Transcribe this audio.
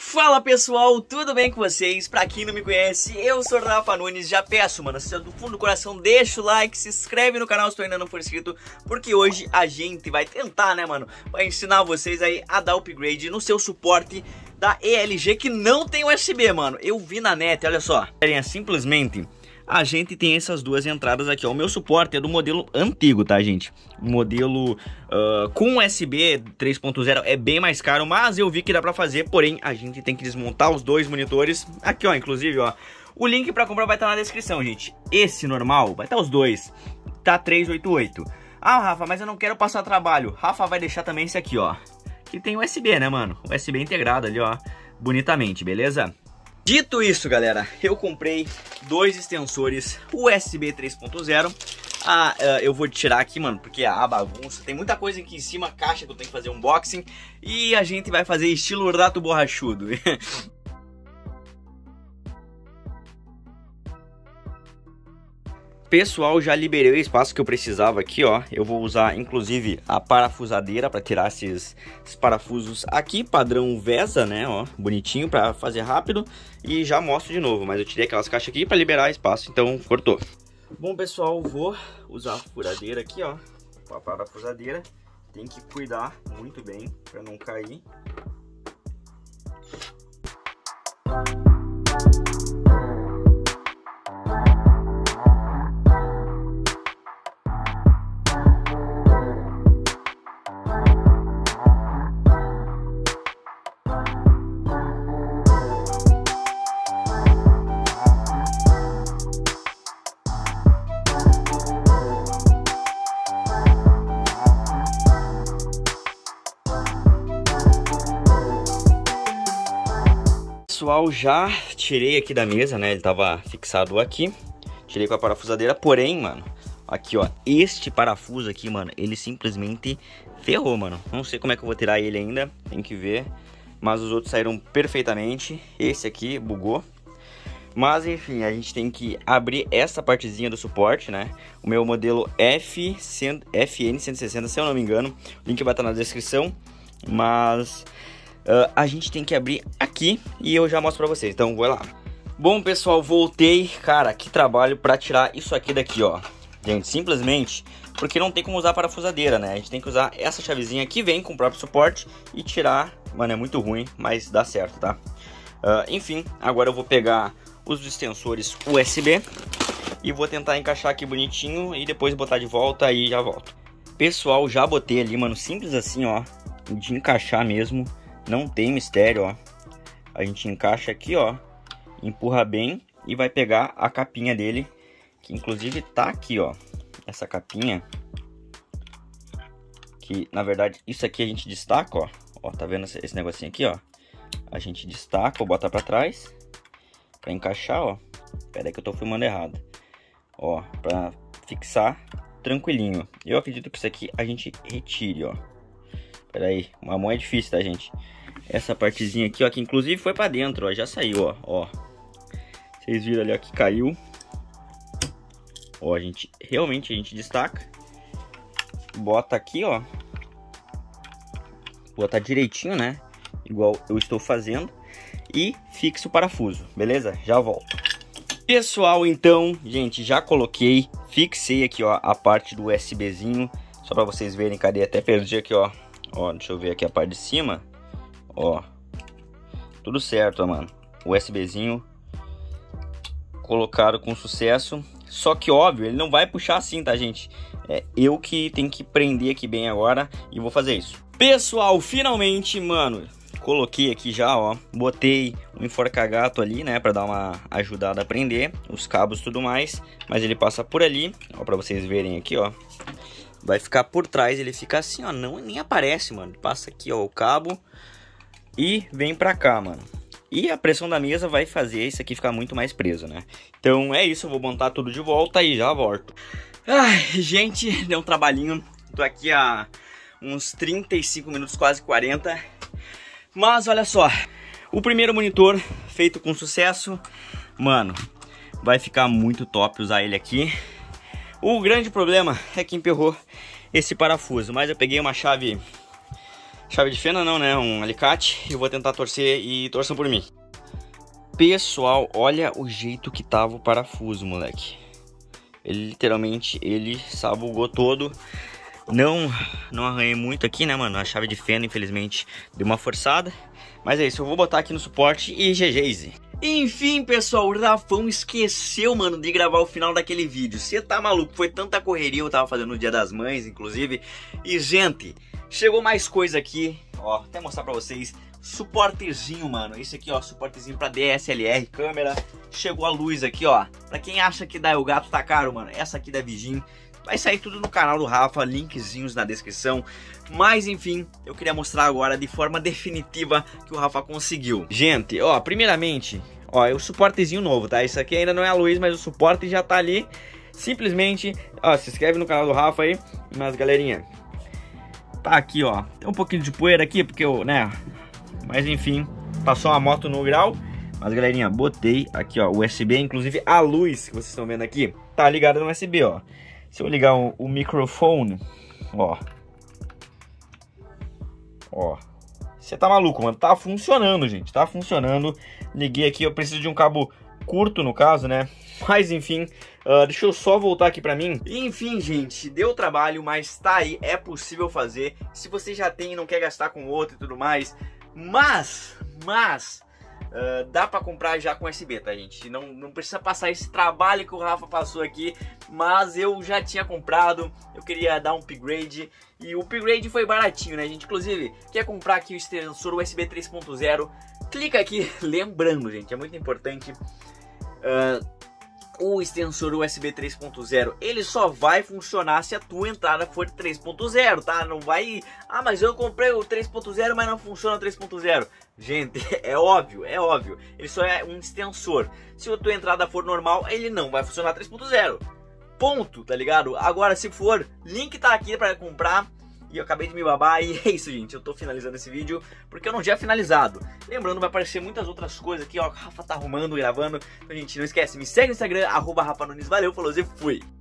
Fala pessoal, tudo bem com vocês? Pra quem não me conhece, eu sou o Rafa Nunes. Já peço, mano, se do fundo do coração, deixa o like, se inscreve no canal se tu ainda não for inscrito, porque hoje a gente vai tentar, né, mano, vai ensinar vocês aí a dar upgrade no seu suporte da ELG que não tem USB, mano. Eu vi na net, olha só. Simplesmente a gente tem essas duas entradas aqui, ó. O meu suporte é do modelo antigo, tá, gente? O modelo com USB 3.0 é bem mais caro, mas eu vi que dá pra fazer. Porém, a gente tem que desmontar os dois monitores. Aqui, ó, inclusive, ó, o link pra comprar vai estar na descrição, gente. Esse normal, vai estar os dois. Tá 388. Ah, Rafa, mas eu não quero passar trabalho. Rafa vai deixar também esse aqui, ó, que tem USB, né, mano? USB integrado ali, ó, bonitamente, beleza? Dito isso, galera, eu comprei dois extensores USB 3.0. Eu vou tirar aqui, mano, porque a bagunça. Tem muita coisa aqui em cima, caixa que eu tenho que fazer unboxing. E a gente vai fazer estilo rato borrachudo. Pessoal, já liberei o espaço que eu precisava aqui, ó. Eu vou usar, inclusive, a parafusadeira para tirar esses parafusos aqui, padrão VESA, né, ó. Bonitinho, para fazer rápido. E já mostro de novo, mas eu tirei aquelas caixas aqui para liberar espaço, então cortou. Bom, pessoal, vou usar a furadeira aqui, ó. A parafusadeira. Tem que cuidar muito bem para não cair. Pessoal, já tirei aqui da mesa, né? Ele tava fixado aqui. Tirei com a parafusadeira, porém, mano, aqui, ó, este parafuso aqui, mano, ele simplesmente ferrou, mano. Não sei como é que eu vou tirar ele ainda, tem que ver. Mas os outros saíram perfeitamente. Esse aqui bugou. Mas, enfim, a gente tem que abrir essa partezinha do suporte, né? O meu modelo FN160, se eu não me engano. O link vai estar na descrição. Mas a gente tem que abrir aqui e eu já mostro pra vocês, então vai lá. Bom, pessoal, voltei. Cara, que trabalho pra tirar isso aqui daqui, ó. Gente, simplesmente porque não tem como usar a parafusadeira, né? A gente tem que usar essa chavezinha que vem com o próprio suporte e tirar. Mano, é muito ruim, mas dá certo, tá? Enfim, agora eu vou pegar os extensores USB e vou tentar encaixar aqui bonitinho e depois botar de volta e já volto. Pessoal, já botei ali, mano, simples assim, ó, de encaixar mesmo. Não tem mistério, ó. A gente encaixa aqui, ó, empurra bem e vai pegar a capinha dele, que inclusive tá aqui, ó. Essa capinha, que na verdade isso aqui a gente destaca, ó. Ó, tá vendo esse negocinho aqui, ó? A gente destaca ou bota pra trás pra encaixar, ó. Pera aí que eu tô filmando errado. Ó, pra fixar tranquilinho. Eu acredito que isso aqui a gente retire, ó. Pera aí, uma mão é difícil, tá, gente? Essa partezinha aqui, ó, que inclusive foi pra dentro, ó, já saiu, ó. Vocês viram ali, ó, que caiu. Ó, realmente a gente destaca. Bota aqui, ó. Botar direitinho, né? Igual eu estou fazendo. E fixa o parafuso, beleza? Já volto. Pessoal, então, gente, já coloquei, fixei aqui, ó, a parte do USBzinho. Só pra vocês verem, cadê? Até perdi aqui, ó. Ó, deixa eu ver aqui a parte de cima. Ó, tudo certo, ó, mano. USBzinho colocado com sucesso. Só que, óbvio, ele não vai puxar assim, tá, gente? É eu que tenho que prender aqui bem agora e vou fazer isso. Pessoal, finalmente, mano, coloquei aqui já, ó. Botei um enforca-gato ali, né, pra dar uma ajudada a prender os cabos e tudo mais. Mas ele passa por ali, ó, pra vocês verem aqui, ó. Vai ficar por trás, ele fica assim, ó, nem aparece, mano. Passa aqui, ó, o cabo e vem pra cá, mano. E a pressão da mesa vai fazer isso aqui ficar muito mais preso, né? Então é isso, eu vou montar tudo de volta e já volto. Ai, gente, deu um trabalhinho. Tô aqui há uns 35 minutos, quase 40. Mas olha só, o primeiro monitor feito com sucesso. Mano, vai ficar muito top usar ele aqui. O grande problema é que emperrou esse parafuso, mas eu peguei uma chave chave de fenda não, né? Um alicate. Eu vou tentar torcer e torçam por mim. Pessoal, olha o jeito que tava o parafuso, moleque. Ele literalmente, ele sabugou todo. Não arranhei muito aqui, né, mano? A chave de fenda, infelizmente, deu uma forçada. Mas é isso, eu vou botar aqui no suporte e GG. Enfim, pessoal, o Rafão esqueceu, mano, de gravar o final daquele vídeo. Você tá maluco? Foi tanta correria, eu tava fazendo no Dia das Mães, inclusive. E, gente, chegou mais coisa aqui. Ó, até mostrar pra vocês. Suportezinho, mano. Esse aqui, ó, suportezinho pra DSLR, câmera. Chegou a luz aqui, ó. Pra quem acha que o gato tá caro, mano, essa aqui da Vigim. Vai sair tudo no canal do Rafa, linkzinhos na descrição. Mas enfim, eu queria mostrar agora de forma definitiva que o Rafa conseguiu. Gente, ó, primeiramente, ó, é o suportezinho novo, tá? Isso aqui ainda não é a luz, mas o suporte já tá ali. Simplesmente, ó, se inscreve no canal do Rafa aí. Mas galerinha, tá aqui, ó. Tem um pouquinho de poeira aqui, porque eu, né? Mas enfim, passou uma moto no grau. Mas galerinha, botei aqui, ó, o USB. Inclusive a luz que vocês estão vendo aqui tá ligada no USB, ó. Se eu ligar o microfone, ó. Ó. Você tá maluco, mano. Tá funcionando, gente. Tá funcionando. Liguei aqui. Eu preciso de um cabo curto, no caso, né? Mas, enfim. Deixa eu só voltar aqui pra mim. Enfim, gente. Deu trabalho, mas tá aí. É possível fazer. Se você já tem e não quer gastar com outro e tudo mais. Mas... dá pra comprar já com USB, tá, gente? Não precisa passar esse trabalho que o Rafa passou aqui. Mas eu já tinha comprado. Eu queria dar um upgrade. E o upgrade foi baratinho, né, gente? Inclusive, quer comprar aqui o extensor USB 3.0? Clica aqui. Lembrando, gente, é muito importante. O extensor USB 3.0, ele só vai funcionar se a tua entrada for 3.0, tá? Não vai... Ah, mas eu comprei o 3.0, mas não funciona o 3.0. Gente, é óbvio. Ele só é um extensor. Se a tua entrada for normal, ele não vai funcionar 3.0. Ponto, tá ligado? Agora, se for, link tá aqui pra comprar. E eu acabei de me babar e é isso, gente. Eu tô finalizando esse vídeo porque eu não tinha finalizado. Lembrando, vai aparecer muitas outras coisas aqui, ó. O Rafa tá arrumando, gravando. Então, gente, não esquece, me segue no Instagram, @RafaNunes. Valeu, falou e fui!